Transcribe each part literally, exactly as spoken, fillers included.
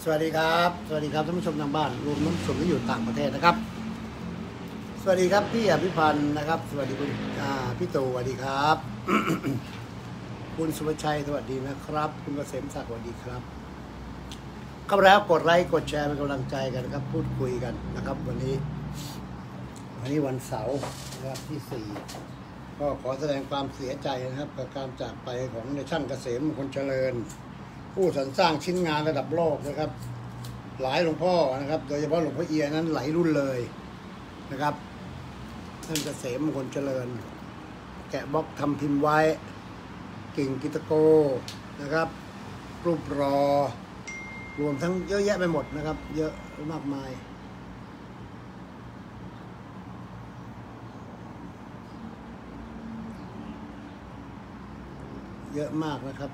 สวัสดีครับสวัสดีครับท่านผู้ชมทางบ้านรวมทั้งผู้ชมที่อยู่ต่างประเทศนะครับสวัสดีครับพี่อภิพันธ์นะครับสวัสดีคุณพี่ตู่สวัสดีครับ คุณสุภชัยสวัสดีนะครับคุณเกษมศักดิ์สวัสดีครับเข้าแล้วกดไลค์กดแชร์เป็นกำลังใจกันนะครับพูดคุยกันนะครับวันนี้วันนี้วันเสาร์นะครับที่สี่ก็ขอแสดงความเสียใจนะครับกับการจากไปของในช่างเกษมคนเจริญผู้สรรสร้างชิ้นงานระดับโลกนะครับหลายหลวงพ่อนะครับโดยเฉพาะหลวงพ่อเอียนั้นหลายรุ่นเลยนะครับท่านเกษมคนเจริญแกะบล็อกทำพิมพ์ไว้กิ่งกิตโกนะครับรูปรอรวมทั้งเยอะแยะไปหมดนะครับเยอะมากมายเยอะมากนะครับ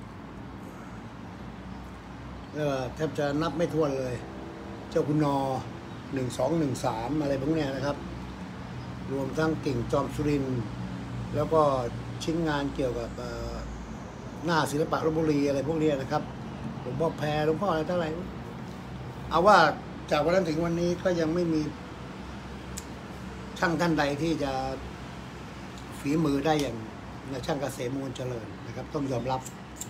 แทบจะนับไม่ถ้วนเลยเจ้าคุณนอหนึ่งสองหนึ่งสามอะไรพวกนี้นะครับรวมทั้งกิ่งจอมสุรินทร์แล้วก็ชิ้นงานเกี่ยวกับหน้าศิลปะลพบุรีอะไรพวกนี้นะครับหลวงพ่อแพรหลวงพ่ออะไรเท่าไหร่เอาว่าจากวันนั้นถึงวันนี้ก็ยังไม่มีช่างท่านใดที่จะฝีมือได้อย่างช่างเกษมมูลเจริญนะครับต้องยอมรับ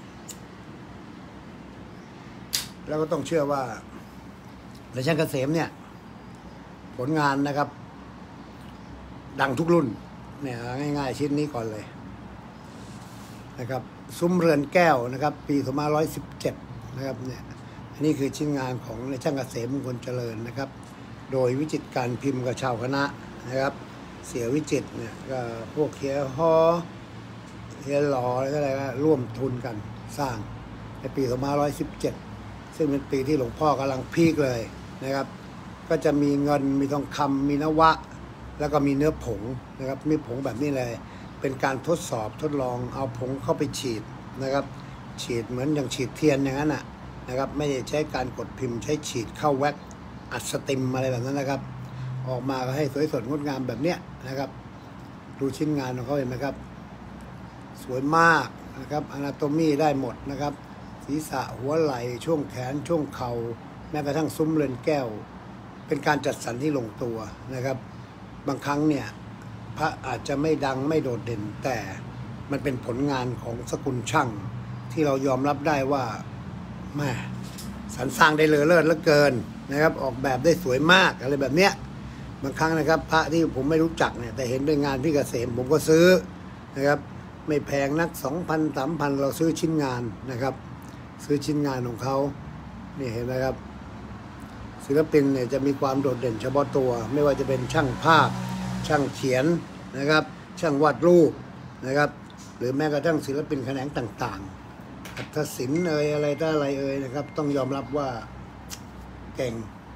แล้วก็ต้องเชื่อว่าในช่างเกษมเนี่ยผลงานนะครับดังทุกรุ่นเนี่ยง่ายๆชิ้นนี้ก่อนเลยนะครับซุ้มเรือนแก้วนะครับปีสองพันห้าร้อยสิบเจ็ดนะครับเนี่ยอันนี้คือชิ้นงานของในช่างเกษมมงคลเจริญนะครับโดยวิจิตรการพิมพ์กับชาวคณะนะครับเสียวิจิตรเนี่ยก็พวกเฮียฮอเฮียหล่ออะไรก็อะไรก็ร่วมทุนกันสร้างในปีสองพันห้าร้อยสิบเจ็ดซึ่งเป็นปีที่หลวงพ่อกำลังพีคเลยนะครับก็จะมีเงินมีทองคำมีนวะแล้วก็มีเนื้อผงนะครับมีผงแบบนี้เลยเป็นการทดสอบทดลองเอาผงเข้าไปฉีดนะครับฉีดเหมือนอย่างฉีดเทียนอย่างนั้นนะนะครับไม่ได้ใช้การกดพิมพ์ใช้ฉีดเข้าแว็กอัดสติมอะไรแบบนั้นนะครับออกมาก็ให้สวยสดงดงามแบบเนี้ยนะครับดูชิ้นงานของเขาเห็นไหมครับสวยมากนะครับอนาโตมีได้หมดนะครับศีรษะหัวไหล่ช่วงแขนช่วงเข่าแม้กระทั่งซุ้มเรือนแก้วเป็นการจัดสรรที่ลงตัวนะครับบางครั้งเนี่ยพระอาจจะไม่ดังไม่โดดเด่นแต่มันเป็นผลงานของสกุลช่างที่เรายอมรับได้ว่าแม่สรรสร้างได้เลอเลิศเหลือเกินนะครับออกแบบได้สวยมากอะไรแบบเนี้ยบางครั้งนะครับพระที่ผมไม่รู้จักเนี่ยแต่เห็นด้วยงานพี่เกษมผมก็ซื้อนะครับไม่แพงนัก สองพัน สามพัน เราซื้อชิ้นงานนะครับซื้อชิ้นงานของเขานี่เห็นไหมครับศิลปินเนี่ยจะมีความโดดเด่นเฉพาะตัวไม่ว่าจะเป็นช่างภาพช่างเขียนนะครับช่างวาดรูปนะครับหรือแม้กระทั่งศิลปินแขนงต่างๆหัตถศิลป์เอ่ยอะไรต่ออะไรเอ่ยนะครับต้องยอมรับว่าเก่ง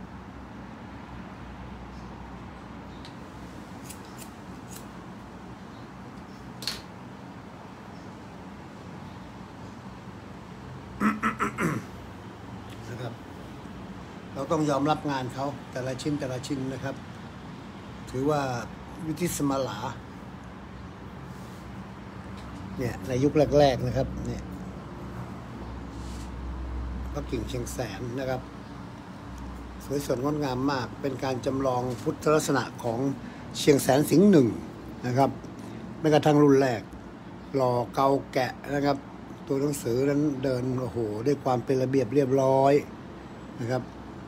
นะครับเราต้องยอมรับงานเขาแต่ละชิ้นแต่ละชิ้นนะครับถือว่าวิทิสมาลาเนี่ยในยุคแรกๆนะครับเนี่ยพระกิ่งเชียงแสนนะครับสวยสดงดงามมากเป็นการจำลองพุทธลักษณะของเชียงแสนสิงห์หนึ่งนะครับแม้กระทั่งรุ่นแรกหล่อเกาแกะนะครับตัวหนังสือนั้นเดินโอ้โหด้วยความเป็นระเบียบเรียบร้อยนะครับ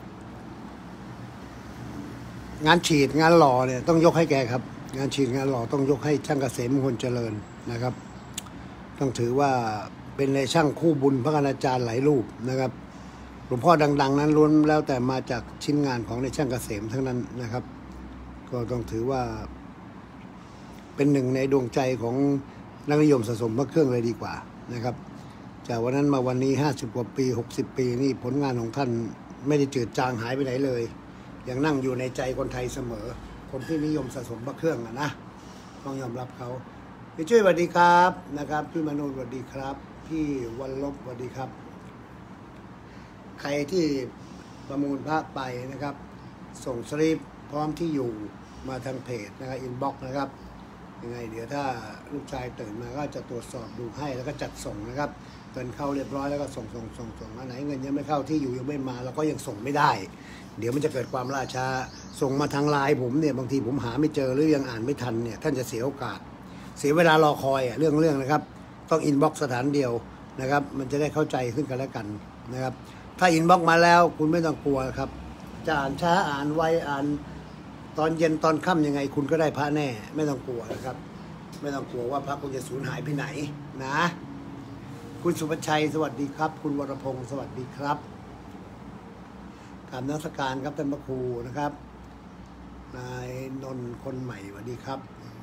งานฉีดงานหล่อเนี่ยต้องยกให้แกครับงานฉีดงานหล่อต้องยกให้ช่างเกษมมงคลเจริญนะครับต้องถือว่าเป็นในช่างคู่บุญพระคณาจารย์หลายรูปนะครับหลวงพ่อดังๆนั้นล้วนแล้วแต่มาจากชิ้นงานของในช่างเกษมทั้งนั้นนะครับก็ต้องถือว่าเป็นหนึ่งในดวงใจของนักนิยมสะสมพระเครื่องเลยดีกว่านะครับจากวันนั้นมาวันนี้ห้าสิบกว่าปีหกสิบปีนี่ผลงานของท่านไม่ได้จืดจางหายไปไหนเลยยังนั่งอยู่ในใจคนไทยเสมอคนที่นิยมสะสมพระเครื่องนะนะต้องยอมรับเขาพี่ช่วยสวัสดีครับนะครับพี่มโนสวัสดีครับพี่วันลบสวัสดีครับใครที่ประมูลพระไปนะครับส่งสลิปพร้อมที่อยู่มาทางเพจนะครับอินบ็อกซ์นะครับยังไงเดี๋ยวถ้าลูกชายตื่นมาก็จะตรวจสอบดูให้แล้วก็จัดส่งนะครับงินเข้าเรียบร้อยแล้วก็ส่งส่งส่งส่งอันไหนเงินยังไม่เข้าที่อยู่ยังไม่มาเราก็ยังส่งไม่ได้เดี๋ยวมันจะเกิดความล่าช้าส่งมาทางไลน์ผมเนี่ยบางทีผมหาไม่เจอหรือยังอ่านไม่ทันเนี่ยท่านจะเสียโอกาสเสียเวลารอคอยเรื่องเรื่องนะครับต้องอินบ็อกซ์สถานเดียวนะครับมันจะได้เข้าใจขึ้นกันแล้วกันนะครับถ้าอินบ็อกซ์มาแล้วคุณไม่ต้องกลัวครับจะอ่านช้าอ่านไวอ่านตอนเย็นตอนค่ำยังไงคุณก็ได้พระแน่ไม่ต้องกลัวนะครับไม่ต้องกลัวว่าพระคุณจะสูญหายไปไหนนะคุณสุภชัยสวัสดีครับคุณวรพงศ์สวัสดีครับกราบนมัสการครับท่านพระครูนะครับนายนนท์คนใหม่สวัสดีครับ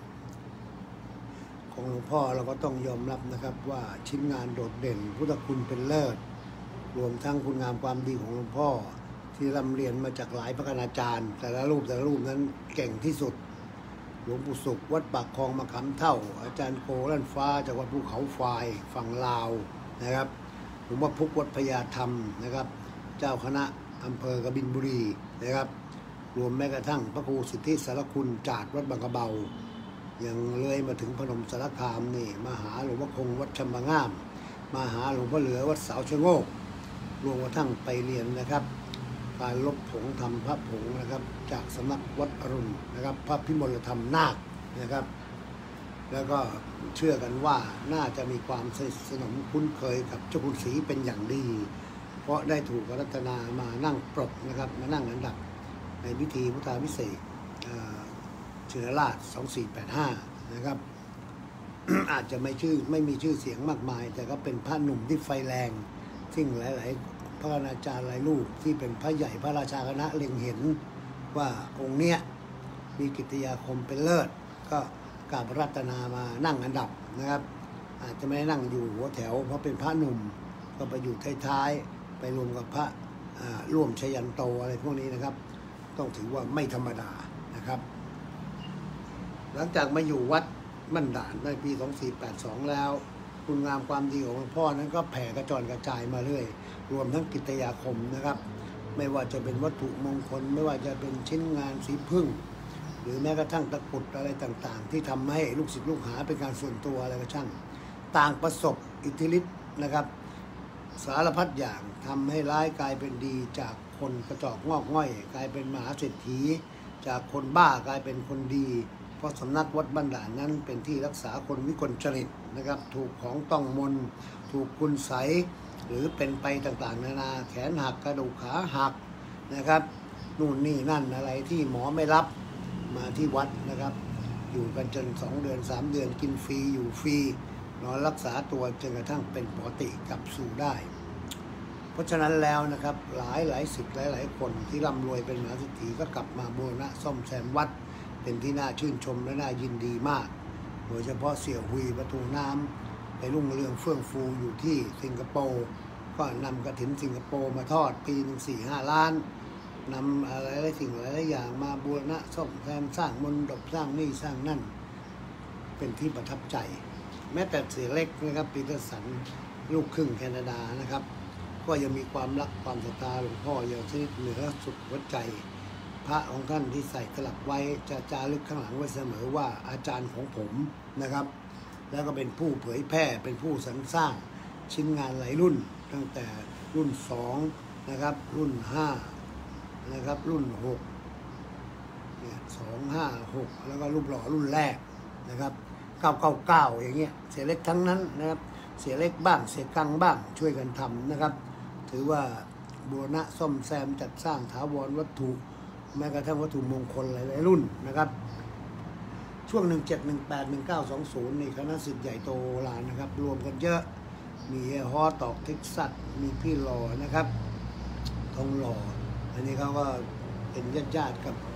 ของหลวงพ่อเราก็ต้องยอมรับนะครับว่าชิ้นงานโดดเด่นพุทธคุณเป็นเลิศรวมทั้งคุณงามความดีของหลวงพ่อที่ร่ำเรียนมาจากหลายพระคณาจารย์แต่ละรูปแต่ละรูปนั้นเก่งที่สุดหลวงปู่สุขวัดปากคลองมะขามเท่าอาจารย์โกลั่นฟ้าจากวัดภูเขาไฟฝั่งลาวนะครับหลวงพ่อพุกวัดพญาธรรมนะครับเจ้าคณะอำเภอกบินบุรีนะครับรวมแม้กระทั่งพระครูสิทธิสารคุณจาดวัดบางกระเบายังเลยมาถึงพนมสารคามนี่มาหาหลวงพ่อคงวัดชำบางามมาหาหลวงพ่อเหลือวัดเสาชะโงกรวมกระทั่งไปเรียนนะครับการลบผงทำพระผงนะครับจากสำนักวัดอรุณนะครับพระพิมลธรรมนาคนะครับแล้วก็เชื่อกันว่าน่าจะมีความสนิทสนมคุ้นเคยกับเจ้าคุณศรีเป็นอย่างดีเพราะได้ถูกรัตนามานั่งปรกนะครับมานั่งอันดับในพิธีพุทธาภิเษกเชื้อราชสองสี่แปดห้านะครับ อาจจะไม่ชื่อไม่มีชื่อเสียงมากมายแต่ก็เป็นพระหนุ่มที่ไฟแรงซึ่งหลายๆพระอาจารย์หลายรูปที่เป็นพระใหญ่พระราชาคณะเล็งเห็นว่าองค์เนี้ยมีกิตติยาคมเป็นเลิศก็กราบรัตนามานั่งอันดับนะครับอาจจะไม่ได้นั่งอยู่หัวแถวเพราะเป็นพระหนุ่มก็ไปอยู่ท้ายๆไปรวมกับพระร่วมชยันโตอะไรพวกนี้นะครับต้องถือว่าไม่ธรรมดานะครับหลังจากมาอยู่วัดบ้านด่านในปีสองสี่แปดสองแล้วคุณงามความดีของหลวงพ่อนั้นก็แผ่กระจรกระจายมาเรื่อยรวมทั้งกิตติยาคมนะครับไม่ว่าจะเป็นวัตถุมงคลไม่ว่าจะเป็นชิ้นงานสีพึ่งหรือแม้กระทั่งตะกรุดอะไรต่างๆที่ทำให้ลูกศิษย์ลูกหาเป็นการส่วนตัวอะไรก็ช่างต่างประสบอิทธิฤทธิ์นะครับสารพัดอย่างทำให้ร้ายกลายเป็นดีจากคนกระจอกงอกง่อยกลายเป็นมหาเศรษฐีจากคนบ้ากลายเป็นคนดีเพราะสำนักวัดบ้านด่านนั้นเป็นที่รักษาคนวิกลจริตนะครับถูกของต้องมนถูกคุณไสหรือเป็นไปต่างๆนานาแขนหักกระดูกขาหักนะครับนู่นนี่นั่นอะไรที่หมอไม่รับมาที่วัดนะครับอยู่กันจนสองเดือนสามเดือนกินฟรีอยู่ฟรีนอนรักษาตัวจนกระทั่งเป็นปกติกลับสู่ได้เพราะฉะนั้นแล้วนะครับหลายหลายสิบหลายหลายคนที่ร่ำรวยเป็นมหาเศรษฐีก็กลับมาบูรณะซ่อมแซมวัดเป็นที่น่าชื่นชมและน่ายินดีมากโดยเฉพาะเสี่ยวหุยประตูน้ำไปรุ่งเรืองเฟื่องฟูอยู่ที่สิงคโปร์ก็นำกฐินสิงคโปร์มาทอดปีหนึ่งสี่ห้าล้านนำอะไรหลายสิ่งหลายอย่างมาบูรณะซ่อมแซมสร้างมนดบสร้างนี่สร้างนั่นเป็นที่ประทับใจแม้แต่เสียเล็กนะครับปีเตอร์สันลูกครึ่งแคนาดานะครับก็ยังมีความรักความศรัทธาหลวงพ่ออย่างชนิดเหนือสุดหัวใจพระของท่านที่ใส่ตลับไว้จะจารึกข้างหลังไว้เสมอว่าอาจารย์ของผมนะครับแล้วก็เป็นผู้เผยแพร่เป็นผู้สรรสร้างชิ้นงานหลายรุ่นตั้งแต่รุ่นสองนะครับรุ่นห้านะครับรุ่นหกเนี่ยสองห้าหกแล้วก็รูปหล่อรุ่นแรกนะครับเก้าเก้าเก้าอย่างเงี้ยเสียเล็กทั้งนั้นนะครับเสียเล็กบ้างเสียกังบ้างช่วยกันทำนะครับถือว่าบูรณะซ่อมแซมจัดสร้างถาวรวัตถุแม้กระทั่งวัตถุมงคลหลายๆรุ่นนะครับช่วงหนึ่งเจ็ดหนึ่งแปดหนึ่งเก้าสองศูนย์นี่คณะศิษย์ใหญ่โตลานนะครับรวมกันเยอะมีฮอตอกเท็กซัสมีพี่หล่อนะครับทองหล่ออันนี้เขาก็เป็นญาติญาติกับ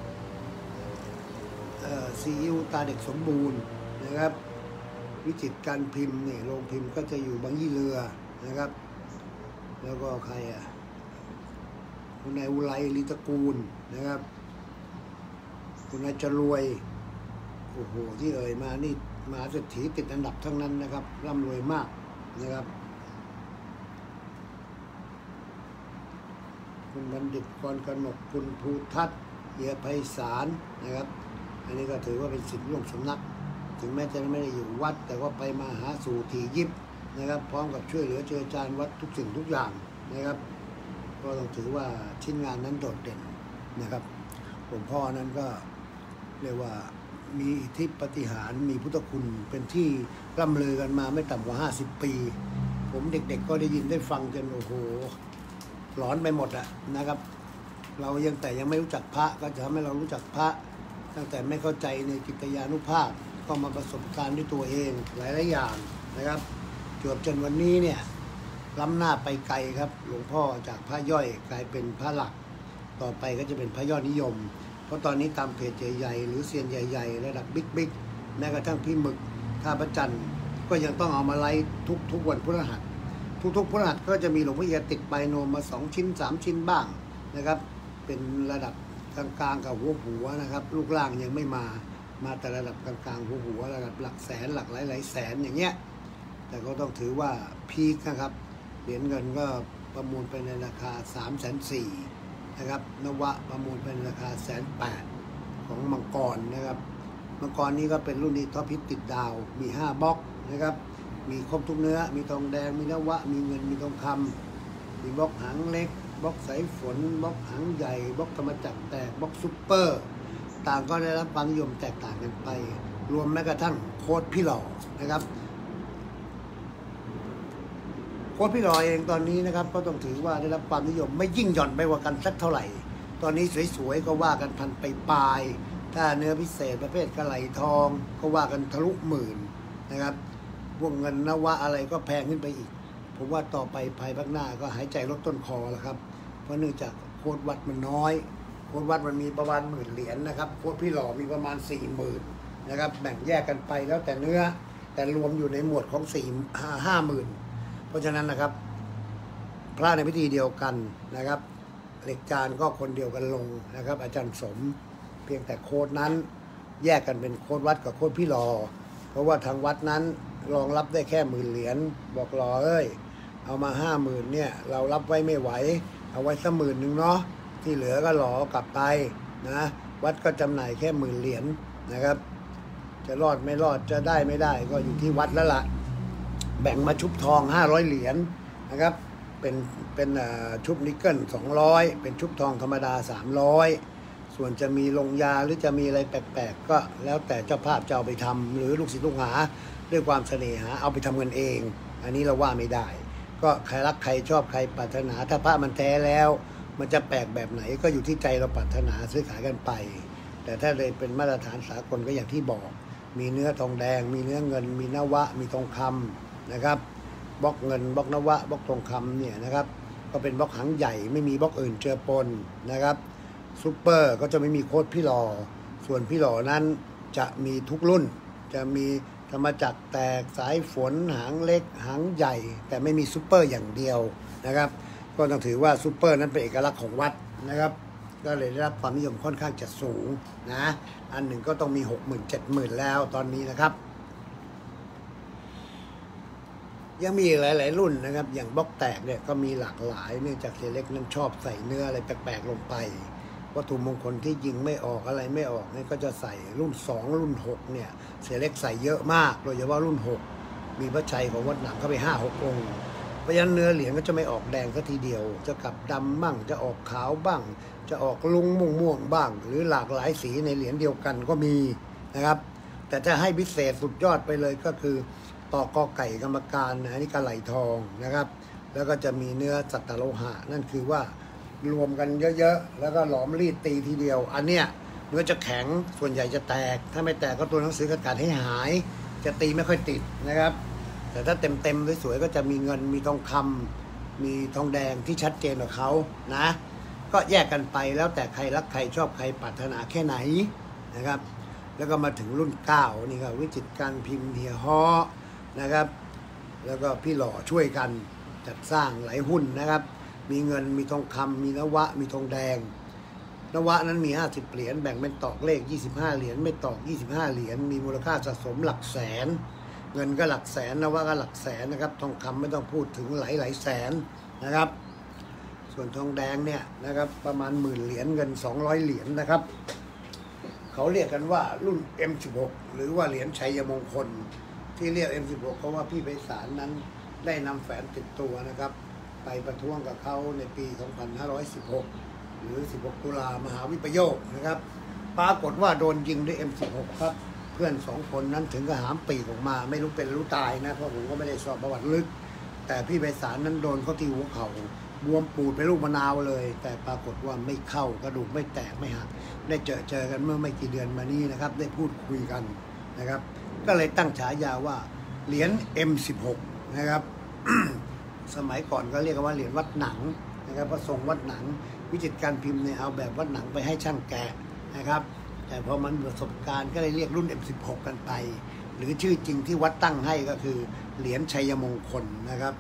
ซีอิ๊วตาเด็กสมบูรณ์นะครับวิจิตรการพิมพ์นี่โรงพิมพ์ก็จะอยู่บางยี่เรือนะครับแล้วก็ใครอ่ะคุณนายอุไรลิตกูลนะครับคุณนายจรวยโอ้โหที่เอ่ยมานี่มหาเศรษฐีติดอันดับทั้งนั้นนะครับร่ำรวยมากนะครับคุณบัณฑิตกรกนกคุณภูทัศน์เอียไพศาลนะครับอันนี้ก็ถือว่าเป็นศิษย์ร่วมสำนักถึงแม้จะไม่ได้อยู่วัดแต่ว่าไปมาหาสู่ทียิบนะครับพร้อมกับช่วยเหลือเจือจานวัดทุกสิ่งทุกอย่างนะครับก็ต้องถือว่าชิ้นงานนั้นโดดเด่นนะครับหลวงพ่อนั้นก็เรียกว่ามีอิทธิปาฏิหาริย์มีพุทธคุณเป็นที่ร่ำลือกันมาไม่ต่ำกว่าห้าสิบปีผมเด็กๆก็ได้ยินได้ฟังจนโอ้โหหลอนไปหมดอะนะครับเรายังแต่ยังไม่รู้จักพระก็จะทำให้เรารู้จักพระตั้งแต่ไม่เข้าใจในกิตยานุภาพก็มาประสบการณ์ด้วยตัวเองหลายๆอย่างนะครับจวบจนวันนี้เนี่ยล้ำหน้าไปไกลครับหลวงพ่อจากพระย่อยกลายเป็นพระหลักต่อไปก็จะเป็นพระยอดนิยมเพราะตอนนี้ตามเพจใหญ่ๆหรือเซียนใหญ่ๆระดับบิ๊กๆแม้กระทั่งพี่หมึกท่าพระจันทร์ก็ยังต้องเอามาไลฟ์ทุกทุกวันพฤหัสทุกๆพฤหัสก็จะมีหลวงพ่อเอียติดไบโนมมาสองชิ้นสามชิ้นบ้างนะครับเป็นระดับกลางๆกับหัวหัวนะครับลูกล่างยังไม่มามาแต่ระดับกลางๆหัวหัวระดับหลักแสนหลักหลายๆแสนอย่างเงี้ยแต่ก็ต้องถือว่าพีคนะครับเหรียญเงินก็ประมูลไปในราคาสามแสนสี่นะครับนวะประมูลเป็นราคาแสนแปดของมังกรนะครับมังกรนี้ก็เป็นรุ่นนี้ท็อปฮิตติดดาวมีห้าบล็อกนะครับมีครบทุกเนื้อมีทองแดงมีนวะมีเงินมีทองคำมีบล็อกหางเล็กบล็อกสายฝนบล็อกหางใหญ่บล็อกธรรมจักรแตกบล็อกซุปเปอร์ต่างก็ได้รับความนิยมแตกต่างกันไปรวมแม้กระทั่งโค้ดพี่หล่อนะครับโค้ดพี่หล่อเองตอนนี้นะครับก็ต้องถือว่าได้รับความนิยมไม่ยิ่งหย่อนไปกว่ากันสักเท่าไหร่ตอนนี้สวยๆก็ว่ากันพันไปปลายถ้าเนื้อพิเศษประเภทกระไหลทองก็ว่ากันทะลุหมื่นนะครับพวกเงินนวะอะไรก็แพงขึ้นไปอีกผมว่าต่อไปภายภาคหน้าก็หายใจลดต้นคอแล้วครับเพราะเนื่องจากโค้ดวัดมันน้อยโค้ดวัดมันมีประมาณหมื่นเหรียญนะครับโค้ดพี่หล่อมีประมาณสี่หมื่นนะครับแบ่งแยกกันไปแล้วแต่เนื้อแต่รวมอยู่ในหมวดของสี่ห้าหมื่นเพราะฉะนั้นนะครับพระในพิธีเดียวกันนะครับเหล็กจานก็คนเดียวกันลงนะครับอาจารย์สมเพียงแต่โค้ดนั้นแยกกันเป็นโค้ดวัดกับโค้ดพี่หล่อเพราะว่าทางวัดนั้นรองรับได้แค่หมื่นเหรียญบอกหล่อเอ้ยเอามาห้าหมื่นเนี่ยเรารับไว้ไม่ไหวเอาไว้สักหมื่นหนึ่งเนาะที่เหลือก็หล่อกลับไปนะวัดก็จำหน่ายแค่หมื่นเหรียญนะครับจะรอดไม่รอดจะได้ไม่ได้ก็อยู่ที่วัดแล้วล่ะแบ่งมาชุบทองห้าร้อยเหรียญนะครับเป็นเป็นชุบนิกเกิลสองร้อยเป็นชุบทองธรรมดาสามร้อยส่วนจะมีลงยาหรือจะมีอะไรแปลกๆก็แล้วแต่เจ้าภาพจะเอาไปทำหรือลูกศิษย์ลูกหาด้วยความเสน่หาเอาไปทำกันเองอันนี้เราว่าไม่ได้ก็ใครรักใครชอบใครปรารถนาถ้าพระมันแท้แล้วมันจะแปลกแบบไหนก็อยู่ที่ใจเราปรารถนาซื้อขายกันไปแต่ถ้าเลยเป็นมาตรฐานสากลก็อย่างที่บอกมีเนื้อทองแดงมีเนื้อเงินมีนวะมีทองคำนะครับบล็อกเงินบล็อกนวะบล็อกทองคำเนี่ยนะครับก็เป็นบล็อกหางใหญ่ไม่มีบล็อกอื่นเจือปนนะครับซุปเปอร์ก็จะไม่มีโค้ดพี่หล่อส่วนพี่หล่อนั้นจะมีทุกรุ่นจะมีธรรมจักรแตกสายฝนหางเล็กหางใหญ่แต่ไม่มีซุปเปอร์อย่างเดียวนะครับก็ต้องถือว่าซุปเปอร์นั้นเป็นเอกลักษณ์ของวัดนะครับก็เลยได้รับความนิยมค่อนข้างจะสูงนะอันหนึ่งก็ต้องมีหกหมื่นเจ็ดหมื่นแล้วตอนนี้นะครับยังมีหลายๆรุ่นนะครับอย่างบล็อกแตกเนี่ยก็มีหลากหลายเนื่องจากเซเล็กนั้นชอบใส่เนื้ออะไรแปลกๆลงไปวัตถุมงคลที่ยิงไม่ออกอะไรไม่ออกนี่ก็จะใส่รุ่นสองรุ่นหกเนี่ยเซเล็กใส่เยอะมากโดยเฉพาะรุ่นหกมีพระชัยของวัดหนังเข้าไปห้าหกองค์เพราะฉะนั้นเนื้อเหรียญก็จะไม่ออกแดงสักทีเดียวจะกลับดำบ้างจะออกขาวบ้างจะออกลุงม่วงม่วงบ้างหรือหลากหลายสีในเหรียญเดียวกันก็มีนะครับแต่ถ้าให้พิเศษสุดยอดไปเลยก็คือต่อกอไก่กรรมการอันนี้กระไหลทองนะครับแล้วก็จะมีเนื้อสัตตโลหะนั่นคือว่ารวมกันเยอะๆแล้วก็หลอมรีดตีทีเดียวอันเนี้ยเนื้อจะแข็งส่วนใหญ่จะแตกถ้าไม่แตกก็ตัวหนังสือกระดาษให้หายจะตีไม่ค่อยติดนะครับแต่ถ้าเต็มๆสวยๆก็จะมีเงินมีทองคำมีทองแดงที่ชัดเจนกว่าเขานะก็แยกกันไปแล้วแต่ใครรักใครชอบใครปรารถนาแค่ไหนนะครับแล้วก็มาถึงรุ่นเก้านี่ครับวิจิตรการพิมพ์เฮียฮอนะครับแล้วก็พี่หล่อช่วยกันจัดสร้างหลายหุ้นนะครับมีเงินมีทองคำมีนวะมีทองแดงนวะนั้นมีห้าสิบเหรียญแบ่งเป็นตอกเลขยี่สิบห้าเหรียญไม่ตอกยี่สิบห้าเหรียญมีมูลค่าสะสมหลักแสนเงินก็หลักแสนนวะก็หลักแสนนะครับทองคำไม่ต้องพูดถึงหลายหลายแสนนะครับส่วนทองแดงเนี่ยนะครับประมาณหมื่นเหรียญเงินสองร้อยเหรียญนะครับเขาเรียกกันว่ารุ่น เอ็ม สิบหก หรือว่าเหรียญชัยมงคลที่เรียก เอ็ม สิบหก เพราะว่าพี่ไพศาลนั้นได้นำแฝนติดตัวนะครับไปประท้วงกับเขาในปี สองพันห้าร้อยสิบหก หรือ สิบหก ตุลามหาวิปโยคนะครับปรากฏว่าโดนยิงด้วย เอ็ม สิบหก ครับเพื่อนสองคนนั้นถึงกับหามปีกออกมาไม่รู้เป็นรู้ตายนะเพราะผมก็ไม่ได้สอบประวัติลึกแต่พี่ไพศาลนั้นโดนเขาที่หัวเข่าบวมปูดไปลูกมะนาวเลยแต่ปรากฏว่าไม่เข้ากระดูกไม่แตกไม่หักได้เจอเจอกันเมื่อไม่กี่เดือนมานี้นะครับได้พูดคุยกันนะครับก็เลยตั้งฉายาว่าเหรียญ เอ็ม สิบหก นะครับ สมัยก่อนก็เรียกว่าเหรียญวัดหนังนะครับพระทรงวัดหนังวิจิตรการพิมพ์เนี่ยเอาแบบวัดหนังไปให้ช่างแกะนะครับแต่พอมันประสบการณ์ก็เลยเรียกรุ่น เอ็ม สิบหก กันไปหรือชื่อจริงที่วัดตั้งให้ก็คือเหรียญชัยมงคลนะครับ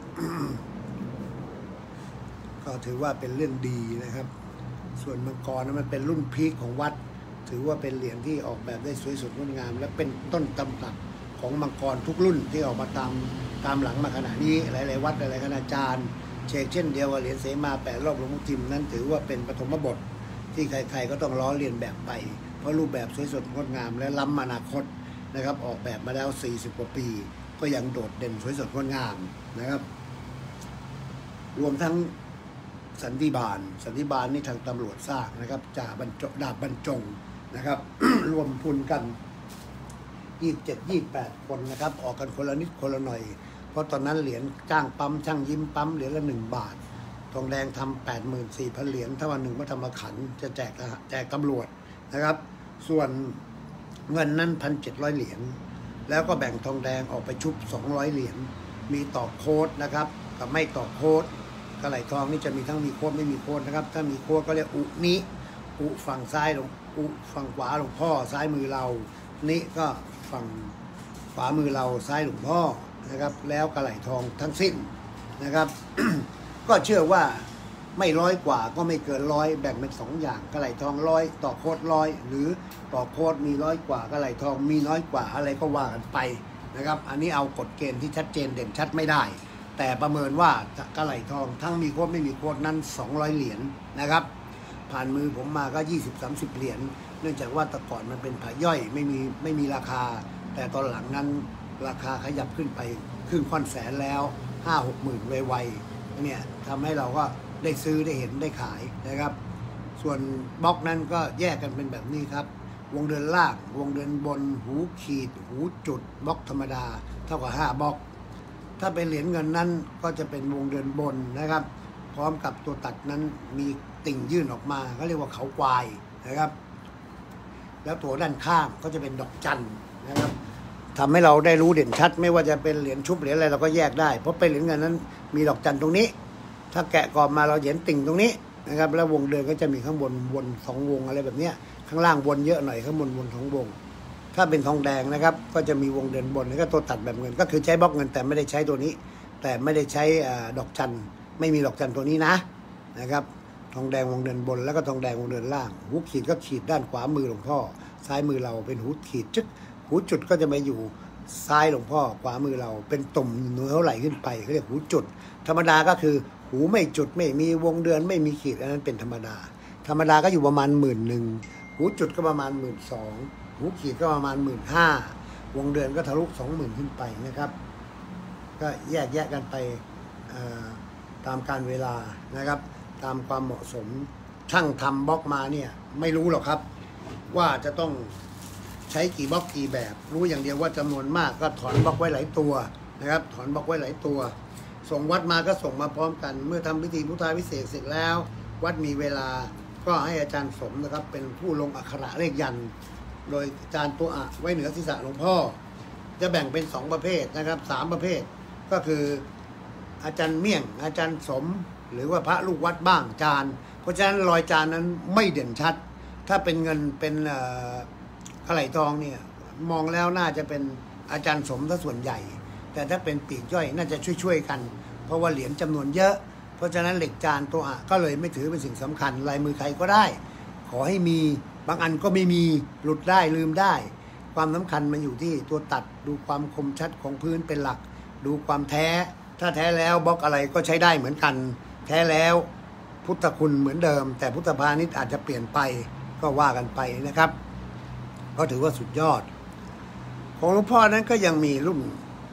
ก็ถือว่าเป็นเรื่องดีนะครับส่วนมังกรนั้นมันเป็นรุ่นพีคของวัดถือว่าเป็นเหรียญที่ออกแบบได้สวยสดงดงามและเป็นต้นตำรับของมังกรทุกรุ่นที่ออกมาตามตามหลังมาขณะนี้หลายๆวัดหลายๆคณาจารย์เช่นเช่นเดียวกับเหรียญเสมาแปดรอบหลวงพ่อทิมนั้นถือว่าเป็นปฐมบทที่ใครๆก็ต้องล้อเลียนแบบไปเพราะรูปแบบสวยสดงดงามและล้ำอนาคตนะครับออกแบบมาแล้วสี่สิบกว่าปีก็ยังโดดเด่นสวยสดงดงามนะครับรวมทั้งสันติบาลสันติบาลนี่ทางตำรวจสร้างนะครับจ่าบรรจดาบบรรจงนะครับ รวมทุนกันยี่สิบเจ็ด ยี่สิบแปดคนนะครับออกกันคนละนิดคนละหน่อยเพราะตอนนั้นเหรียญจ้างปั๊มช่างยิ้มปั๊มเหรียญละหนึ่งบาททองแดงทำแปดหมื่นสี่พันเหรียญถ้าวันหนึ่งพระธรรมขันธ์จะแจกแจกตำรวจนะครับส่วนเงินนั้นพันเจ็ดร้อยเหรียญแล้วก็แบ่งทองแดงออกไปชุบสองร้อยเหรียญมีต่อโค้ดนะครับกับไม่ต่อโค้ดกระไหลทองนี่จะมีทั้งมีโค้ดไม่มีโค้ดนะครับถ้ามีโค้ดก็เรียกอุนิอุฝั่งซ้ายหลวงอุฝั่งขวาหลวงพ่อซ้ายมือเรานิก็ฝั่งขวามือเราซ้ายหลวงพ่อนะครับแล้วกระไหลทองทั้งสิ้นนะครับ ก็เชื่อว่าไม่ร้อยกว่าก็ไม่เกินร้อยแบ่งเป็นสองอย่างกระไหลทองร้อยต่อโค้ดร้อยหรือต่อโค้ดมีร้อยกว่ากระไหลทองมีน้อยกว่าอะไรก็ว่ากันไปนะครับอันนี้เอากฎเกณฑ์ที่ชัดเจนเด่นชัดไม่ได้แต่ประเมินว่ากระไหลทองทั้งมีโค้ดไม่มีโค้ดนั้นสองร้อยเหรียญนะครับผ่านมือผมมาก็ ยี่สิบถึงสามสิบ เหรียญเนื่องจากว่าแต่ก่อนมันเป็นผาย่อยไม่มีไม่มีราคาแต่ตอนหลังนั้นราคาขยับขึ้นไปครึ่งค่อนแสนแล้ว ห้าหกหมื่นไวๆเนี่ยทำให้เราก็ได้ซื้อได้เห็นได้ขายนะครับส่วนบล็อกนั้นก็แยกกันเป็นแบบนี้ครับวงเดินล่างวงเดินบนหูขีดหูจุดบล็อกธรรมดาเท่ากับห้าบล็อกถ้าเป็นเหรียญเงินนั้นก็จะเป็นวงเดินบนนะครับพร้อมกับตัวตัดนั้นมีติ่งยื่นออกมาเขาเรียกว่าเขาควายนะครับแล้วตัวด้านข้างก็จะเป็นดอกจันนะครับทำให้เราได้รู้เด่นชัดไม่ว่าจะเป็นเหรียญชุบเหรียญอะไรเราก็แยกได้เพราะเป็นเหรียญเงินนั้นมีดอกจันตรงนี้ถ้าแกะกรอบมาเราเห็นติ่งตรงนี้นะครับแล้ววงเดินก็จะมีข้างบนวนสองวงอะไรแบบนี้ข้างล่างวนเยอะหน่อยข้างบนวนสองวงถ้าเป็นทองแดงนะครับก็จะมีวงเดินบนแล้วก็ตัวตัดแบบเงินก็คือใช้บล็อกเงินแต่ไม่ได้ใช้ตัวนี้แต่ไม่ได้ใช้ดอกจันไม่มีดอกจันตัวนี้นะนะครับทองแดงวงเดินบนแล้วก็ทองแดงวงเดินล่างหูขีดก็ขีดด้านขวามือหลวงพ่อซ้ายมือเราเป็นหูขีดจึ๊กหูจุดก็จะมาอยู่ซ้ายหลวงพ่อขวามือเราเป็นตุ่มเนื้อเท่าไหลขึ้นไปเขาเรียกหูจุดธรรมดาก็คือหูไม่จุดไม่มีวงเดือนไม่มีขีดอันนั้นเป็นธรรมดาธรรมดาก็อยู่ประมาณหมื่นหนึ่งหูจุดก็ประมาณหมื่นสองหูขีดก็ประมาณหมื่นห้าวงเดือนก็ทะลุสองหมื่นขึ้นไปนะครับก็แยกแยกกันไปตามการเวลานะครับตามความเหมาะสมช่างทำบล็อกมาเนี่ยไม่รู้หรอกครับว่าจะต้องใช้กี่บล็อกกี่แบบรู้อย่างเดียวว่าจำนวนมากก็ถอนบล็อกไว้หลายตัวนะครับถอนบล็อกไว้หลายตัวส่งวัดมาก็ส่งมาพร้อมกันเมื่อทำพิธีพุทธาพิเศษเสร็จแล้ววัดมีเวลาก็ให้อาจารย์สมนะครับเป็นผู้ลงอักขระเลขยันต์โดยอาจารย์ตัวอะไว้เหนือศีรษะหลวงพ่อจะแบ่งเป็นสองประเภทนะครับสามประเภทก็คืออาจารย์เมี่ยงอาจารย์สมหรือว่าพระลูกวัดบ้างจานเพราะฉะนั้นรอยจานนั้นไม่เด่นชัดถ้าเป็นเงินเป็นกระไหลทองเนี่ยมองแล้วน่าจะเป็นอาจารย์สมซะส่วนใหญ่แต่ถ้าเป็นปีกย่อยน่าจะช่วยๆกันเพราะว่าเหรียญจำนวนเยอะเพราะฉะนั้นเหล็กจานตัวอะก็เลยไม่ถือเป็นสิ่งสำคัญลายมือใครก็ได้ขอให้มีบางอันก็ไม่มีหลุดได้ลืมได้ความสำคัญมันอยู่ที่ตัวตัดดูความคมชัดของพื้นเป็นหลักดูความแท้ถ้าแท้แล้วบล็อกอะไรก็ใช้ได้เหมือนกันแท้แล้วพุทธคุณเหมือนเดิมแต่พุทธพาณิชย์อาจจะเปลี่ยนไปก็ว่ากันไปนะครับก็ถือว่าสุดยอดของหลวงพ่อนั้นก็ยังมีรุ่น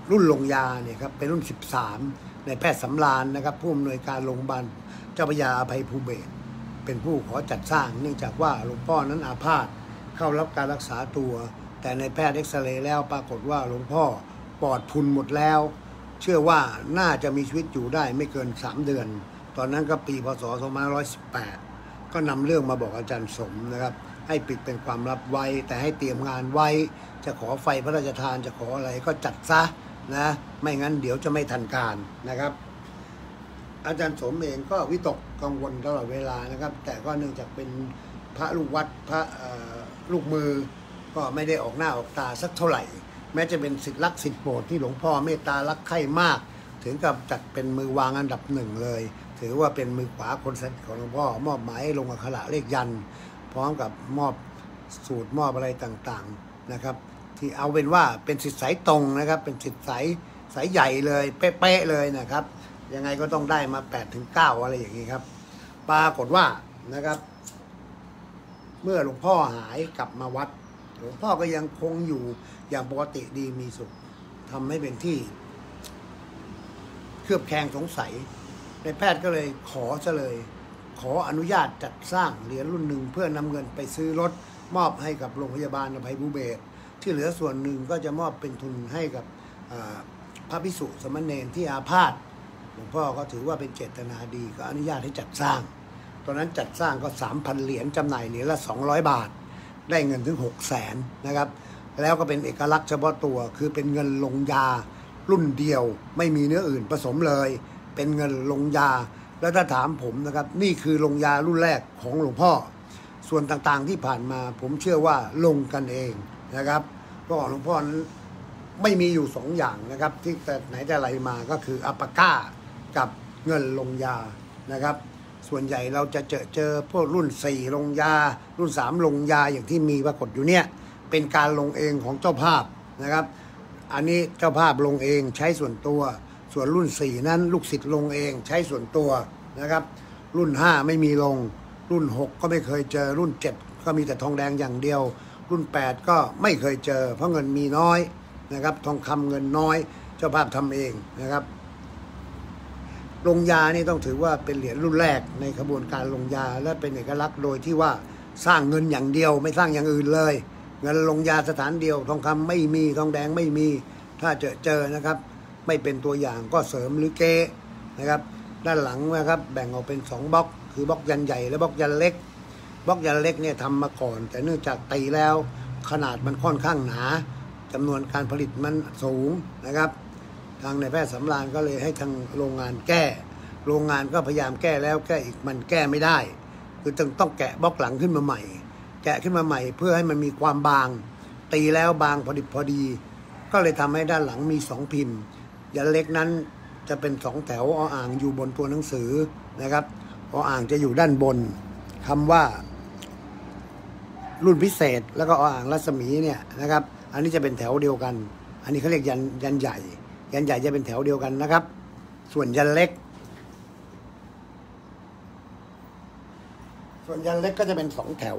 รุ่นลงยาเนี่ยครับเป็นรุ่นสิบสามในแพทย์สำราญนะครับผู้อำนวยการโรงพยาบาลเจ้าพระยาอภัยภูเบศรเป็นผู้ขอจัดสร้างเนื่องจากว่าหลวงพ่อนั้นอาพาธเข้ารับการรักษาตัวแต่ในแพทย์เอ็กซเรย์แล้วปรากฏว่าหลวงพ่อปอดพุนหมดแล้วเชื่อว่าน่าจะมีชีวิตอยู่ได้ไม่เกินสามเดือนตอนนั้นก็ปีพศสองพันห้าร้อยสิบแปดก็นำเรื่องมาบอกอาจารย์สมนะครับให้ปิดเป็นความลับไว้แต่ให้เตรียมงานไว้จะขอไฟพระราชทานจะขออะไรก็จัดซะนะไม่งั้นเดี๋ยวจะไม่ทันการนะครับอาจารย์สมเองก็วิตกกังวลตลอดเวลานะครับแต่ก็เนื่องจากเป็นพระลูกวัดพระลูกมือก็ไม่ได้ออกหน้าออกตาสักเท่าไหร่แม้จะเป็นศิษย์รักศิษย์โปรดที่หลวงพ่อเมตตารักใคร่มากถึงกับจัดเป็นมือวางอันดับหนึ่งเลยถือว่าเป็นมือขวาคนสนิทของหลวงพ่อมอบหมายให้ลงอักขระเลขยันพร้อมกับมอบสูตรมอบอะไรต่างๆนะครับที่เอาเป็นว่าเป็นศิษย์สายตรงนะครับเป็นศิษย์สายสายใหญ่เลยเป๊ะๆเลยนะครับยังไงก็ต้องได้มาแปดถึงเก้าอะไรอย่างนี้ครับปรากฏว่านะครับเมื่อหลวงพ่อหายกลับมาวัดหลวงพ่อก็ยังคงอยู่อย่างปกติดีมีสุขทำให้เป็นที่เคลือบแคลงสงสัยในแพทย์ก็เลยขอซะเลยขออนุญาตจัดสร้างเหรียญรุ่นหนึ่งเพื่อนำเงินไปซื้อรถมอบให้กับโรงพยาบาลอภัยภูเบศรที่เหลือส่วนหนึ่งก็จะมอบเป็นทุนให้กับพระภิกษุสมณเณรที่อาพาธหลวงพ่อก็ถือว่าเป็นเจตนาดีก็อนุญาตให้จัดสร้างตอนนั้นจัดสร้างก็ สามพัน เหรียญจำหน่ายเหรียญละสองร้อยบาทได้เงินถึง หกแสน นะครับแล้วก็เป็นเอกลักษณ์เฉพาะตัวคือเป็นเงินลงยารุ่นเดียวไม่มีเนื้ออื่นผสมเลยเป็นเงินลงยาแล้วถ้าถามผมนะครับนี่คือลงยารุ่นแรกของหลวงพ่อส่วนต่างๆที่ผ่านมาผมเชื่อว่าลงกันเองนะครับเพราะหลวงพ่อนั้นไม่มีอยู่สองอย่างนะครับที่แต่ไหนแต่ไรมาก็คืออัปปะก้ากับเงินลงยานะครับส่วนใหญ่เราจะเจอเจอพวกรุ่นสี่ลงยารุ่นสามลงยาอย่างที่มีปรากฏอยู่เนี่ยเป็นการลงเองของเจ้าภาพนะครับอันนี้เจ้าภาพลงเองใช้ส่วนตัวส่วนรุ่นสี่นั้นลูกศิษย์ลงเองใช้ส่วนตัวนะครับรุ่นห้าไม่มีลงรุ่นหกก็ไม่เคยเจอรุ่นเจ็ดก็มีแต่ทองแดงอย่างเดียวรุ่นแปดก็ไม่เคยเจอเพราะเงินมีน้อยนะครับทองคำเงินน้อยเจ้าภาพทำเองนะครับลงยานี่ต้องถือว่าเป็นเหรียญรุ่นแรกในกระบวนการลงยาและเป็นเอกลักษณ์โดยที่ว่าสร้างเงินอย่างเดียวไม่สร้างอย่างอื่นเลยเงินลงยาสถานเดียวทองคำไม่มีทองแดงไม่มีถ้าเจอเจอนะครับไม่เป็นตัวอย่างก็เสริมหรือเกนะครับด้านหลังนะครับแบ่งออกเป็นสองบล็อกคือบล็อกยันใหญ่และบล็อกยันเล็กบล็อกยันเล็กเนี่ยทำมาก่อนแต่เนื่องจากตีแล้วขนาดมันค่อนข้างหนาจำนวนการผลิตมันสูงนะครับทางในแพทย์สำราญก็เลยให้ทางโรงงานแก้โรงงานก็พยายามแก้แล้วแก้อีกมันแก้ไม่ได้คือต้องต้องแกะบล็อกหลังขึ้นมาใหม่แกะขึ้นมาใหม่เพื่อให้มันมีความบางตีแล้วบางพอดีพอดีก็เลยทำให้ด้านหลังมีสองพิมพ์ยันเล็กนั้นจะเป็นสองแถวออ่างอยู่บนตัวหนังสือนะครับออ่างจะอยู่ด้านบนคำว่ารุ่นพิเศษแล้วก็ออ่างรัศมีเนี่ยนะครับอันนี้จะเป็นแถวเดียวกันอันนี้เขาเรียกยันยันใหญ่ยันใหญ่จะเป็นแถวเดียวกันนะครับส่วนยันเล็กส่วนยันเล็กก็จะเป็นสองแถว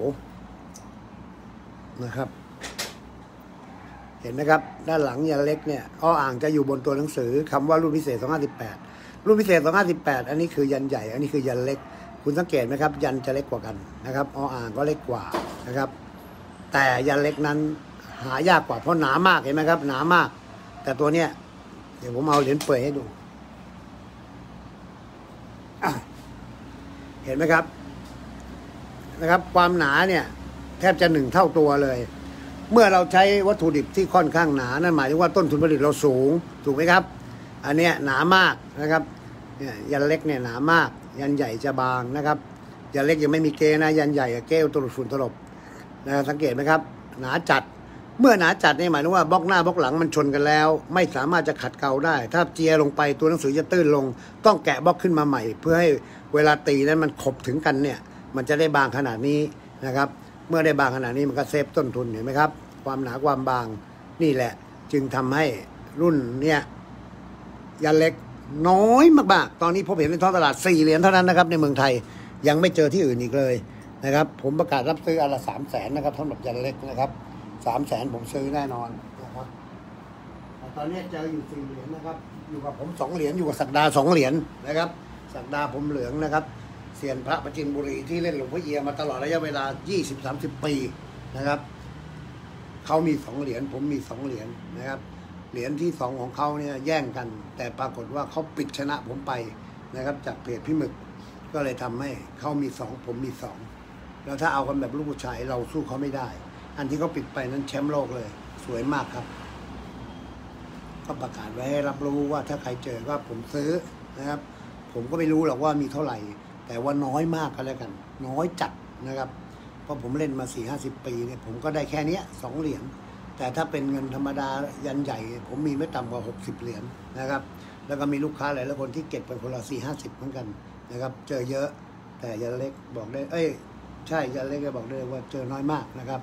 นะครับเห็นไหมครับด้านหลังยันเล็กเนี่ยอ้ออ่างจะอยู่บนตัวหนังสือคำว่ารุ่นพิเศษสองห้าสิบแปดรุ่นพิเศษสองห้าสิบแปดอันนี้คือยันใหญ่อันนี้คือยันเล็กคุณสังเกตไหมครับยันจะเล็กกว่ากันนะครับอ้ออ่างก็เล็กกว่านะครับแต่ยันเล็กนั้นหายากกว่าเพราะหนามากเห็นไหมครับหนามากแต่ตัวเนี้ยเดี๋ยวผมเอาเหรียญเปื่อยให้ดูเห็นไหมครับนะครับความหนาเนี่ยแทบจะหนึ่งเท่าตัวเลยเมื่อเราใช้วัตถุดิบที่ค่อนข้างหนานั่นหมายถึงว่าต้นทุนผลิตเราสูงถูกไหมครับอันเนี้ยหนามากนะครับเนี่ยยันเล็กเนี่ยหนามากยันใหญ่จะบางนะครับยันเล็กยังไม่มีเกนะยันใหญ่กับเกลตลบฝุ่นตลบนะสังเกตไหมครับหนาจัดเมื่อหนาจัดนี่หมายถึงว่าบล็อกหน้าบล็อกหลังมันชนกันแล้วไม่สามารถจะขัดเกลาได้ถ้าเจียลงไปตัวหนังสือจะตื้นลงต้องแกะบล็อกขึ้นมาใหม่เพื่อให้เวลาตีนั้นมันขบถึงกันเนี่ยมันจะได้บางขนาดนี้นะครับเมื่อได้บางขนาดนี้มันก็เซฟต้นทุนเห็นไหมครับความหนาความบางนี่แหละจึงทำให้รุ่นเนี่ยยันเล็กน้อยมากๆตอนนี้พบเห็นในท้องตลาดสี่เหรียญเท่านั้นนะครับในเมืองไทยยังไม่เจอที่อื่นอีกเลยนะครับผมประกาศรับซื้ออันละสามแสนนะครับสำหรับยันเล็กนะครับสามแสนผมซื้อแน่นอนนะครับตอนนี้เจออยู่สี่เหรียญนะครับอยู่กับผมสองเหรียญอยู่กับศักดาสองเหรียญนะครับศักดาผมเหลืองนะครับเซียนพระประจินบุรีที่เล่นหลวงพ่อเอียมาตลอดระยะเวลา ยี่สิบสามสิบ ปีนะครับเขามีสองเหรียญผมมีสองเหรียญนะครับเหรียญที่สองของเขาเนี่ยแย่งกันแต่ปรากฏว่าเขาปิดชนะผมไปนะครับจากเพจพี่หมึกก็เลยทำให้เขามีสองผมมีสองแล้วถ้าเอากันแบบลูกผู้ชายเราสู้เขาไม่ได้อันที่เขาปิดไปนั้นแชมป์โลกเลยสวยมากครับก็ประกาศไว้ให้รับรู้ว่าถ้าใครเจอว่าผมซื้อนะครับผมก็ไม่รู้หรอกว่ามีเท่าไหร่แต่ว่าน้อยมากก็แล้วกันน้อยจัดนะครับเพราะผมเล่นมาสี่ห้าสิบปีเนี่ยผมก็ได้แค่นี้สองเหรียญแต่ถ้าเป็นเงินธรรมดายันใหญ่ผมมีไม่ต่ำกว่าหกสิบเหรียญนะครับแล้วก็มีลูกค้าหลายๆคนที่เก็บเป็นคนละสี่ห้าสิบเหมือนกันนะครับเจอเยอะแต่ยันเล็กบอกได้เอ้ยใช่ยันเล็กก็บอกได้ว่าเจอน้อยมากนะครับ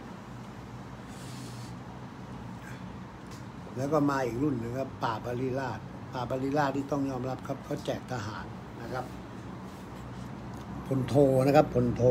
แล้วก็มาอีกรุ่นหนึ่งครับป่าปริราชป่าปริราชที่ต้องยอมรับครับเขาแจกทหารนะครับพลโทนะครับพลโท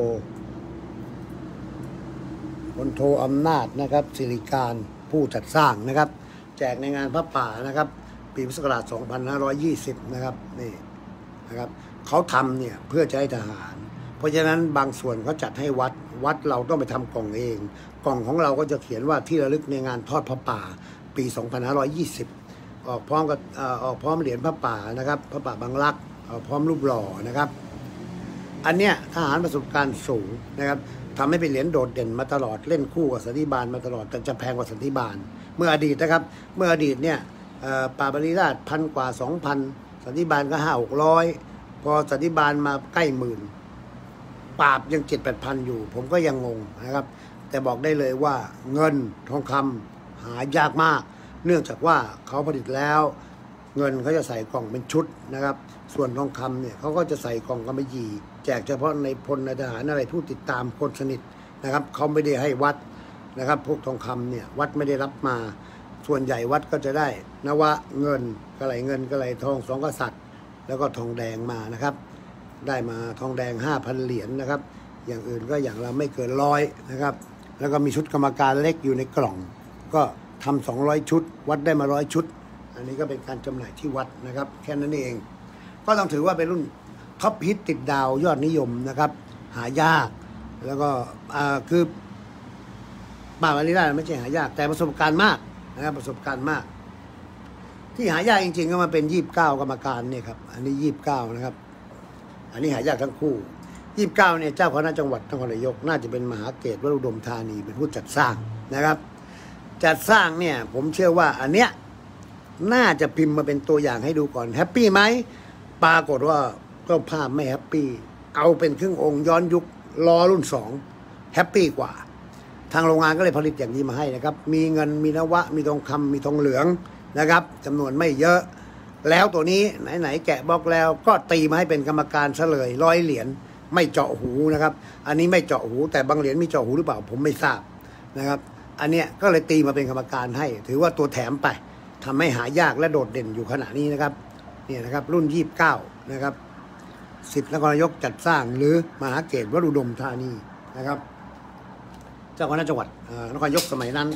พลโทอำนาจนะครับสิริการผู้จัดสร้างนะครับแจกในงานพระป่านะครับปีพุทธศักราชสองพันห้าร้อยยี่สิบนะครับนี่นะครับเขาทำเนี่ยเพื่อจะให้ทหารเพราะฉะนั้นบางส่วนเขาจัดให้วัดวัดเราต้องไปทำกล่องเองกล่องของเราก็จะเขียนว่าที่ระลึกในงานทอดพระป่าปีสองพันห้าร้อยยี่สิบออกพร้อมกับออกพร้อมเหรียญพระป่านะครับพระป่าบางรักออกพร้อมรูปหล่อนะครับอันเนี้ยทหารประสบการณ์สูงนะครับทำให้เป็นเหรียญโดดเด่นมาตลอดเล่นคู่กับสันติบาลมาตลอดแต่จะแพงกว่าสันติบาลเมื่ออดีตนะครับเมื่ออดีตเนี่ยป่าปริราชพันกว่าสองพันสันติบาลก็ห้าหกร้อยพอสันติบาลมาใกล้หมื่นปราบยังเจ็ดแปดพันอยู่ผมก็ยังงงนะครับแต่บอกได้เลยว่าเงินทองคำหายากมากเนื่องจากว่าเขาผลิตแล้วเงินเขาจะใส่กล่องเป็นชุดนะครับส่วนทองคำเนี่ยเขาก็จะใส่กล่องกำมะหยี่แจกเฉพาะในพลในทหารอะไรผู้ติดตามคนสนิทนะครับเขาไม่ได้ให้วัดนะครับพวกทองคำเนี่ยวัดไม่ได้รับมาส่วนใหญ่วัดก็จะได้นวะเงินกระไหลเงินกระไหลทองสองกษัตริย์แล้วก็ทองแดงมานะครับได้มาทองแดง ห้าพัน เหรียญนะครับอย่างอื่นก็อย่างละไม่เกินร้อยนะครับแล้วก็มีชุดกรรมการเล็กอยู่ในกล่องก็ทำสองร้อยชุดวัดได้มาร้อยชุดอันนี้ก็เป็นการจำหน่ายที่วัดนะครับแค่นั้นเองก็ต้องถือว่าเป็นรุ่นท็อปฮิตติดดาวยอดนิยมนะครับหายากแล้วก็คือป่าปริราชไม่ใช่หายากแต่ประสบการณ์มากนะครับประสบการณ์มากที่หายากจริงๆก็มาเป็นยี่สิบเก้ากรรมการเนี่ยครับอันนี้ยี่สิบเก้านะครับอันนี้หายากทั้งคู่ยี่สิบเก้าเนี่ยเจ้าคณะจังหวัดนครนายกน่าจะเป็นมหาเกตวรุดมธานีเป็นผู้จัดสร้างนะครับจัดสร้างเนี่ยผมเชื่อว่าอันเนี้ยน่าจะพิมพ์มาเป็นตัวอย่างให้ดูก่อนแฮปปี้ไหมปรากฏว่าก็ภาพไม่แฮปปี้เอาเป็นครึ่งองค์ย้อนยุคล้อรุ่นสองแฮปปี้กว่าทางโรงงานก็เลยผลิตอย่างนี้มาให้นะครับมีเงินมีนวะมีทองคำมีทองเหลืองนะครับจำนวนไม่เยอะแล้วตัวนี้ไหนๆแกะบล็อกแล้วก็ตีมาให้เป็นกรรมการเฉลยร้อยเหรียญไม่เจาะหูนะครับอันนี้ไม่เจาะหูแต่บางเหรียญมีเจาะหูหรือเปล่าผมไม่ทราบนะครับอันเนี้ยก็เลยตีมาเป็นกรรมการให้ถือว่าตัวแถมไปทำให้หายากและโดดเด่นอยู่ขณะนี้นะครับเนี่ยนะครับรุ่นยี่สิบเก้านะครับสิทธิ์นครนายกจัดสร้างหรือมหาเกตวรุดมธานีนะครับเจ้าคณะจังหวัดนครนายกสมัยนั้น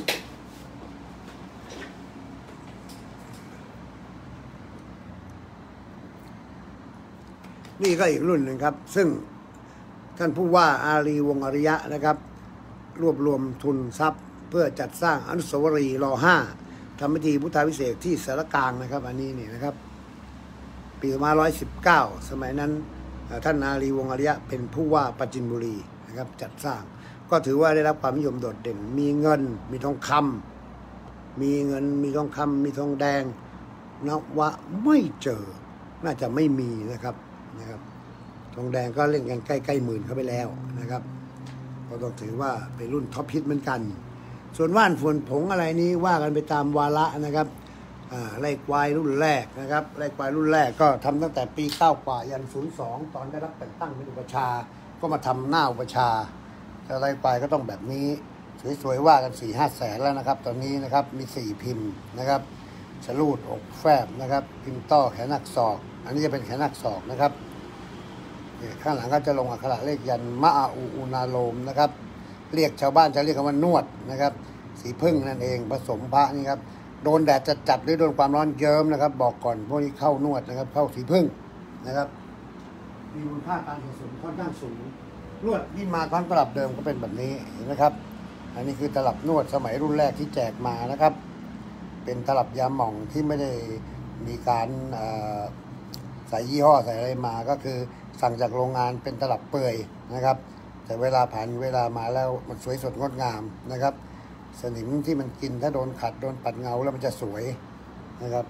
นี่ก็อีกรุ่นหนึ่งครับซึ่งท่านผู้ว่าอารีวงศ์อริยะนะครับรวบรวมทุนทรัพย์เพื่อจัดสร้างอนุสาวรีย์รอห้าทำพิธีพุทธาภิเษกที่สารกลางนะครับอันนี้นี่นะครับปีสองพันห้าร้อยสิบเก้าสมัยนั้นท่านอารีวงศ์อริยะเป็นผู้ว่าปราจีนบุรีนะครับจัดสร้างก็ถือว่าได้รับความนิยมโดดเด่นมีเงินมีทองคำมีเงินมีทองคำมีทองแดงนวะไม่เจอน่าจะไม่มีนะครับนะครับทองแดงก็เล่นกันใกล้ๆหมื่นเข้าไปแล้วนะครับก็ต้องถือว่าเป็นรุ่นท็อปฮิตเหมือนกันส่วนว่านฝุ่นผงอะไรนี้ว่ากันไปตามวาระนะครับไล่ควายรุ่นแรกนะครับไล่ควายรุ่นแรกก็ทำตั้งแต่ปีเก้ากว่ายันศูนย์สองตอนได้รับแต่งตั้งเป็นอุปชาก็มาทำหน้าอุปชาแต่ไล่ควายก็ต้องแบบนี้สวยๆว่ากันสี่ห้าแสนแล้วนะครับตอนนี้นะครับมีสี่พิมพ์นะครับฉลูดอกแฟบนะครับพิมพ์ต้อแขนหักศอกอันนี้จะเป็นแขนหักศอกนะครับข้างหลังก็จะลงอักขระเลขยันมะอาอูอุนาโลมนะครับเรียกชาวบ้านจะเรียกคำว่านวดนะครับสีพึ่งนั่นเองผสมพระนี่ครับโดนแดดจัดๆหรือโดนความร้อนเยิ้มนะครับบอกก่อนพวกนี้เข้านวดนะครับเข้าสีพึ่งนะครับมีมูลค่าการสะสมค่อนข้างสูงนวดที่มาครั้งตลับเดิมก็เป็นแบบนี้เห็นไหมครับอันนี้คือตลับนวดสมัยรุ่นแรกที่แจกมานะครับเป็นตลับยาหม่องที่ไม่ได้มีการใส่ยี่ห้อใส่อะไรมาก็คือสั่งจากโรงงานเป็นตลับเปื่อยนะครับแต่เวลาผ่านเวลามาแล้วมันสวยสดงดงามนะครับสนิมที่มันกินถ้าโดนขัดโดนปัดเงาแล้วมันจะสวยนะครับ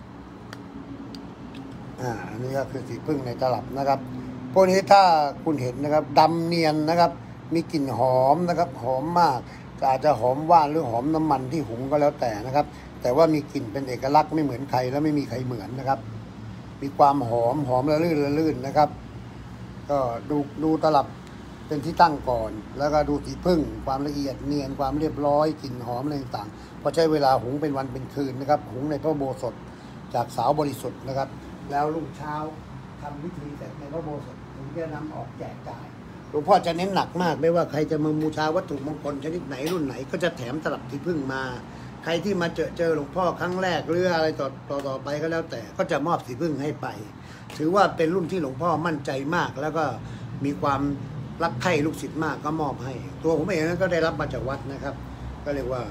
อ่าอันนี้ก็คือสีพึ่งในตลับนะครับพวกนี้ถ้าคุณเห็นนะครับดำเนียนนะครับมีกลิ่นหอมนะครับหอมมากอาจจะหอมว่านหรือหอมน้ำมันที่หุงก็แล้วแต่นะครับแต่ว่ามีกลิ่นเป็นเอกลักษณ์ไม่เหมือนใครและไม่มีใครเหมือนนะครับมีความหอมหอมละลื่นละลื่นนะครับก็ดูดูตลับเป็นที่ตั้งก่อนแล้วก็ดูสีพึ่งความละเอียดเนียนความเรียบร้อยกลิ่นหอมอะไรต่างๆพอใช้เวลาหุงเป็นวันเป็นคืนนะครับหุงในพระโบสถจากสาวบริสุทธิ์นะครับแล้วรุ่งเช้าทำพิธีเสร็จในพระโบสถถึงจะนำออกแจกจ่ายหลวงพ่อจะเน้นหนักมากไม่ว่าใครจะมาบูชาวัตถุมงคลชนิดไหนรุ่นไหนก็จะแถมตลับสีพึ่งมาใครที่มาเจอเจอหลวงพ่อครั้งแรกหรืออะไรต่อต่อต่อไปก็แล้วแต่ก็จะมอบสีพึ่งให้ไปถือว่าเป็นรุ่นที่หลวงพ่อมั่นใจมากแล้วก็มีความรักใคร่ลูกศิษย์มากก็มอบให้ตัวผมเองนั้นก็ได้รับมาจากวัดนะครับก็เรียกว่า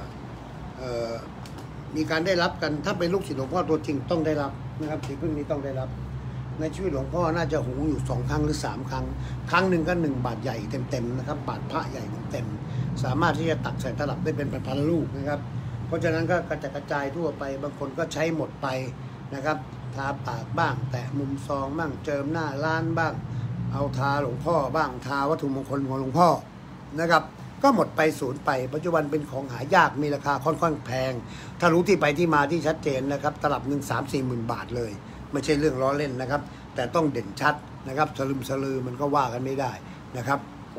มีการได้รับกันถ้าเป็นลูกศิษย์หลวงพ่อตัวจริงต้องได้รับนะครับสีพึ่งนี้ต้องได้รับในชีวิตหลวงพ่อน่าจะหุงอยู่สองครั้งหรือสามครั้งครั้งหนึ่งก็หนึ่งบาทใหญ่เต็มๆนะครับบาทพระใหญ่เต็มๆสามารถที่จะตักใส่ตลับได้เป็นพันๆลูกนะครับเพราะฉะนั้นก็กระจายกระจายทั่วไปบางคนก็ใช้หมดไปนะครับทาปากบ้างแตะมุมซองบ้างเจิมหน้าร้านบ้างเอาทาหลวงพ่อบ้างทาวัตถุมงคลของหลวงพ่อนะครับก็หมดไปสูญไปปัจจุบันเป็นของหายากมีราคาค่อนข้างแพงถ้ารู้ที่ไปที่มาที่ชัดเจนนะครับตลับหนึ่งสามสี่หมื่นบาทเลยไม่ใช่เรื่องล้อเล่นนะครับแต่ต้องเด่นชัดนะครับสลึมสลือมันก็ว่ากันไม่ได้นะครับ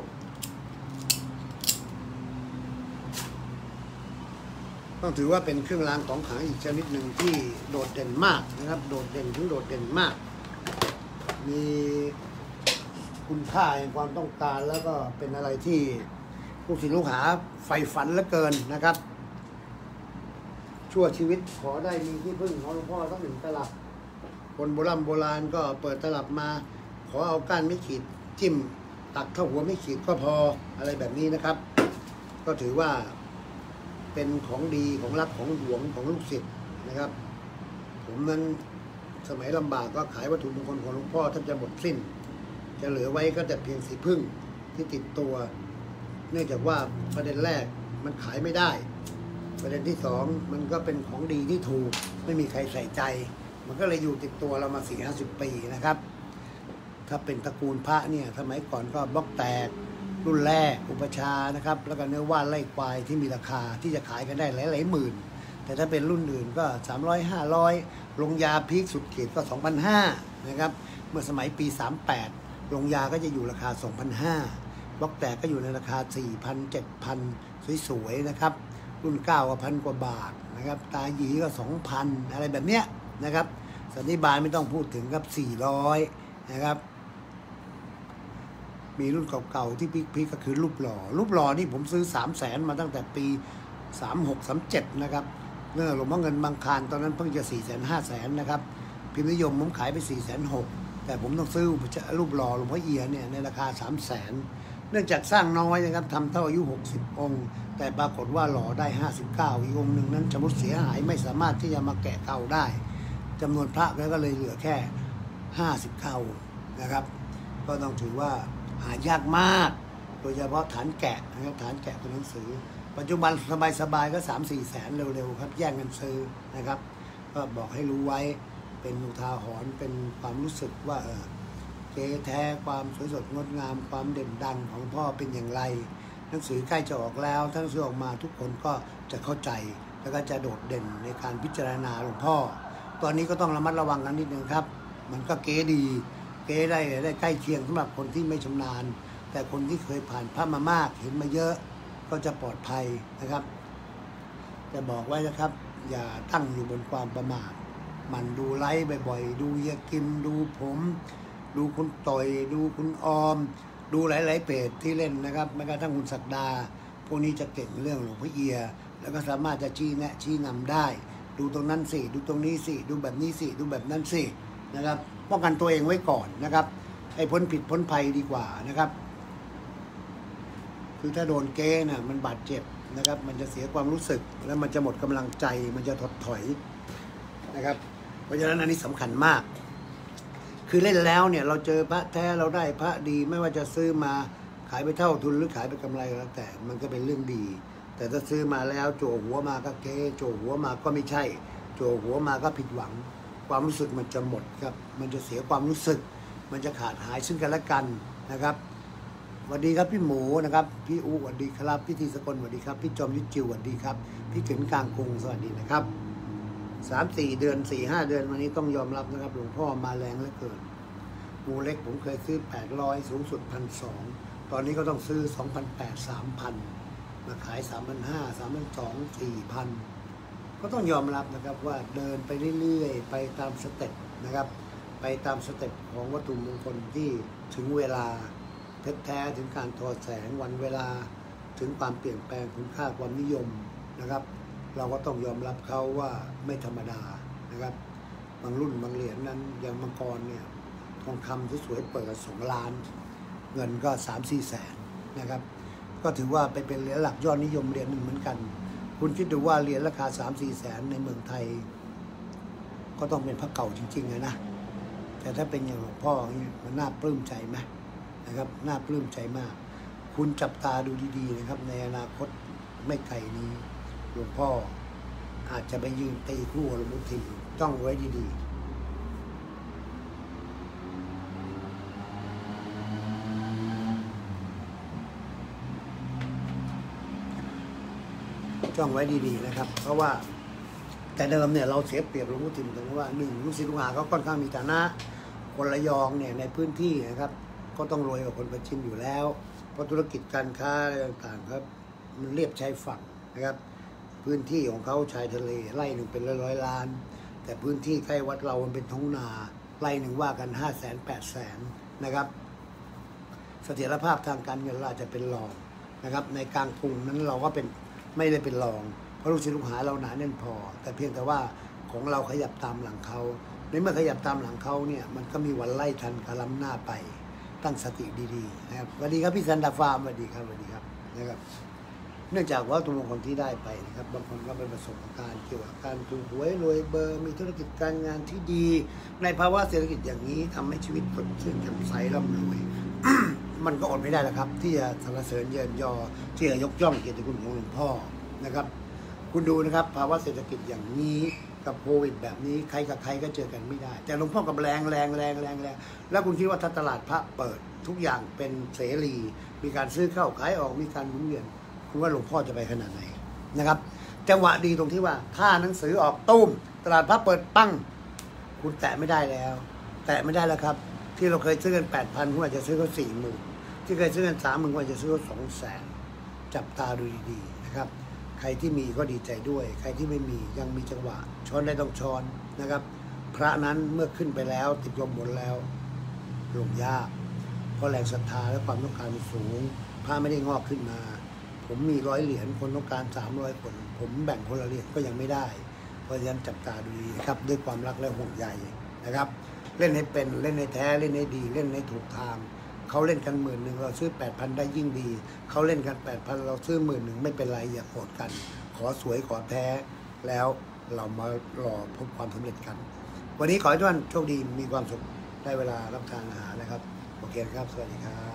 ต้องถือว่าเป็นเครื่องรางของขลังอีกชนิดหนึ่งที่โดดเด่นมากนะครับโดดเด่นถึงโดดเด่นมากมีคุณค่าแห่งความต้องการแล้วก็เป็นอะไรที่ผู้ศิษย์ลูกหาใฝ่ฝันเหลือเกินนะครับชั่วชีวิตขอได้มีที่พึ่งของหลวงพ่อสักหนึ่งตลับคนโบราณโบราณก็เปิดตลับมาขอเอาก้านไม่ขีดจิ้มตักเข้าหัวไม่ขีดก็พออะไรแบบนี้นะครับก็ถือว่าเป็นของดีของรักของหวงของลูกศิษย์นะครับผมนั้นสมัยลำบากก็ขายวัตถุมงคลของหลวงพ่อท่านจะหมดสิ้นจะเหลือไว้ก็แต่เพียงสีพึ่งที่ติดตัวเนื่องจากว่าประเด็นแรกมันขายไม่ได้ประเด็นที่สองมันก็เป็นของดีที่ถูกไม่มีใครใส่ใจมันก็เลยอยู่ติดตัวเรามาสี่ห้าสิบปีนะครับถ้าเป็นตระกูลพระเนี่ยสมัยก่อนก็บล็อกแตกรุ่นแรกอุปชานะครับแล้วก็เนื้อว่านไล่ควายที่มีราคาที่จะขายกันได้หลายๆหมื่นแต่ถ้าเป็นรุ่นอื่นก็สามร้อย ห้าร้อยลงยาพีคสุดเขตก็ สองพันห้าร้อย นะครับเมื่อสมัยปีสามแปดลงยาก็จะอยู่ราคา สองพันห้าร้อยบล็อกแตกก็อยู่ในราคา สี่พัน เจ็ดพัน สวยๆนะครับรุ่นเก้าก็พันกว่าบาทนะครับตาหยีก็ สองพัน อะไรแบบเนี้ยนะครับสันนิบาตไม่ต้องพูดถึงครับสี่ร้อยนะครับมีรุ่นเก่าๆที่พีคๆก็คือรูปหล่อรูปหล่อนี่ผมซื้อ สามแสน มาตั้งแต่ปีสามหก สามเจ็ดนะครับเนื่อหลวงพ่อเงินบางคารตอนนั้นเพิ่งจะ สี่แสน ห้าแสน นะครับพิมพ์นิยมผมขายไป สี่แสนหก แต่ผมต้องซื้อรูปหล่อหลวงพ่อเอียเนี่ยในราคา สามแสน เนื่องจากสร้างน้อยนะครับทำเท่าอายุหกสิบองค์แต่ปรากฏว่าหล่อได้ห้าสิบเก้าอีกองค์หนึ่งนั้นชำรุดเสียหายไม่สามารถที่จะมาแกะเก่าได้จำนวนพระก็เลยเหลือแค่ห้าสิบเก้านะครับก็ต้องถือว่าหายากมากโดยเฉพาะฐานแกะนะครับฐานแกะเป็นหนังสือปัจจุบันสบายๆก็ สามสี่แสนเร็วๆครับแย่งกันซื้อนะครับก็บอกให้รู้ไว้เป็นอุทาหรณ์เป็นความรู้สึกว่าเออเก๋แท้ความสวยสดงดงามความเด่นดังของพ่อเป็นอย่างไรหนังสือใกล้จะออกแล้วถ้าหนังสือออกมาทุกคนก็จะเข้าใจแล้วก็จะโดดเด่นในการพิจารณาหลวงพ่อตอนนี้ก็ต้องระมัดระวังกันนิดนึงครับมันก็เก๋ดีเก๋ได้ได้ใกล้เคียงสำหรับคนที่ไม่ชำนาญแต่คนที่เคยผ่านพระมามากเห็นมาเยอะก็จะปลอดภัยนะครับจะบอกไว้นะครับอย่าตั้งอยู่บนความประมาทมันดูไลฟ์บ่อยๆดูเฮียกิมดูผมดูคุณต่อยดูคุณออมดูหลายๆเพจที่เล่นนะครับแม้กระทั่งคุณศักดาพวกนี้จะเก่งเรื่องหลวงพ่อเอียแล้วก็สามารถจะชี้แนะชี้นำได้ดูตรงนั้นสิดูตรงนี้สิดูแบบนี้สิดูแบบนั้นสินะครับป้องกันตัวเองไว้ก่อนนะครับให้พ้นผิดพ้นภัยดีกว่านะครับคือถ้าโดนเก้น่ะมันบาดเจ็บนะครับมันจะเสียความรู้สึกแล้วมันจะหมดกำลังใจมันจะถดถอยนะครับเพราะฉะนั้นอันนี้สำคัญมากคือเล่นแล้วเนี่ยเราเจอพระแท้เราได้พระดีไม่ว่าจะซื้อมาขายไปเท่าทุนหรือขายไปกำไรแล้วแต่มันก็เป็นเรื่องดีแต่ถ้าซื้อมาแล้วโจหัวมาก็เก้โจหัวมาก็ไม่ใช่โจหัวมาก็ผิดหวังความรู้สึกมันจะหมดครับมันจะเสียความรู้สึกมันจะขาดหายซึ่งกันและกันนะครับสวัสดีครับพี่หมูนะครับพี่อู๋สวัสดีครับพี่ทีสกลสวัสดีครับพี่จอมยุทธจิวสวัสดีครับพี่เข็นกลางกรุงสวัสดีนะครับสามสี่เดือนสี่ห้าเดือนวันนี้ต้องยอมรับนะครับหลวงพ่อมาแรงเหลือเกินหมูเล็กผมเคยซื้อแปดร้อยสูงสุดพันสองตอนนี้ก็ต้องซื้อสองพันแปดสามพันมาขายสามพันห้าสามพันสองสี่พันก็ต้องยอมรับนะครับว่าเดินไปเรื่อยๆไปตามสเต็ปนะครับไปตามสเต็ปของวัตถุมงคลที่ถึงเวลาเพชรแท้ถึงการทอแสงวันเวลาถึงความเปลี่ยนแปลงคุณค่าความนิยมนะครับเราก็ต้องยอมรับเขาว่าไม่ธรรมดานะครับบางรุ่นบางเหรียญนั้นอย่างมังกรเนี่ยทองคำสวยๆเปิดสองล้านเงินก็สามสี่แสนนะครับก็ถือว่าไปเป็นเหรียญหลักยอดนิยมเหรียญหนึ่งเหมือนกันคุณคิดดูว่าเหรียญราคาสามสี่แสนในเมืองไทยก็ต้องเป็นพระเก่าจริงๆเลยนะแต่ถ้าเป็นอย่างหลวงพ่อนี่มันน่าปลื้มใจไหมนะครับน่าปลื้มใจมากคุณจับตาดูดีๆนะครับในอนาคตไม่ไกลนี้หลวงพ่ออาจจะไปยืนตีคู่หลวงพ่อทิมจ้องไว้ดีๆจ้องไว้ดีๆนะครับเพราะว่าแต่เดิมเนี่ยเราเสียเปรียบหลวงพ่อทิมตรงที่ว่าหนึ่งลูกศิษย์ลูกหาเขาค่อนข้างมีฐานะคนระยองเนี่ยในพื้นที่นะครับก็ต้องรวยกว่าคนประจินอยู่แล้วเพราะธุรกิจการค้าอะไรต่างๆครับมันเรียบชายฝั่งนะครับพื้นที่ของเขาชายทะเลไร่หนึ่งเป็นร้อยร้อยล้านแต่พื้นที่ใกล้วัดเรามันเป็นท้องนาไร่หนึ่งว่ากันห้าแสนแปดแสนนะครับเสถียรภาพทางการเงินเราจะเป็นรองนะครับในกลางกรุงนั้นเราก็เป็นไม่ได้เป็นรองเพราะลูกศิษย์ลูกหาเราหนาแน่นพอแต่เพียงแต่ว่าของเราขยับตามหลังเขาในเมื่อขยับตามหลังเขาเนี่ยมันก็มีวันไล่ทันคาล้ำหน้าไปตั้งสติดีๆนะครับสวัสดีครับพี่สันดาฟาร์มสวัสดีครับสวัสดีครับนะครับเนื่องจากว่าตัวคนที่ได้ไปนะครับบางคนก็เป็นประสบการณ์เกี่ยวกับการถูกหวยรวยเบอร์มีธุรกิจการงานที่ดีในภาวะเศรษฐกิจอย่างนี้ทำให้ชีวิตสดชื่นแจ่มใสร่ำรวย มันก็อดไม่ได้แล้วครับที่จะสรรเสริญเยินยอที่จะยกย่องเกียรติคุณของหลวงพ่อนะครับคุณดูนะครับภาวะเศรษฐกิจอย่างนี้กับโควิดแบบนี้ใครกับใครก็เจอกันไม่ได้แต่หลวงพ่อกับแรงแรงแรงแรงแรงแล้วคุณคิดว่าถ้าตลาดพระเปิดทุกอย่างเป็นเสรีมีการซื้อเข้าขายออกมีการหมุนเวียนคุณว่าหลวงพ่อจะไปขนาดไหนนะครับจังหวะดีตรงที่ว่าถ้าหนังสือออกตุ้มตลาดพระเปิดปั้งคุณแตะไม่ได้แล้วแตะไม่ได้แล้วครับที่เราเคยซื้อกันแปดพันคุณอาจจะซื้อเขาสี่หมื่นที่เคยซื้อกันสามหมื่นคุณอาจจะซื้อเขาสองแสนจับตาดูดีๆนะครับใครที่มีก็ดีใจด้วยใครที่ไม่มียังมีจังหวะช้อนได้ต้องช้อนนะครับพระนั้นเมื่อขึ้นไปแล้วติดลมหมดแล้วลงยากเพราะแรงศรัทธาและความต้องการมันสูงพระไม่ได้งอกขึ้นมาผมมีร้อยเหรียญคนต้องการสามร้อยคนผมแบ่งคนละเหรียญก็ยังไม่ได้เพราะฉะนั้นจับตาดูดีครับด้วยความรักและห่วงใยนะครับเล่นให้เป็นเล่นให้แท้เล่นให้ดีเล่นให้ถูกทางเขาเล่นกันหมื่นหนึ่งเราซื้อแปดพันได้ยิ่งดีเขาเล่นกันแปดพันเราซื้อหมื่นหนึ่งไม่เป็นไรอย่าโกรธกันขอสวยขอแท้แล้วเรามารอพบความสำเร็จกันวันนี้ขอให้ทุกท่านโชคดีมีความสุขได้เวลารับทานอาหารนะครับโอเคครับสวัสดีครับ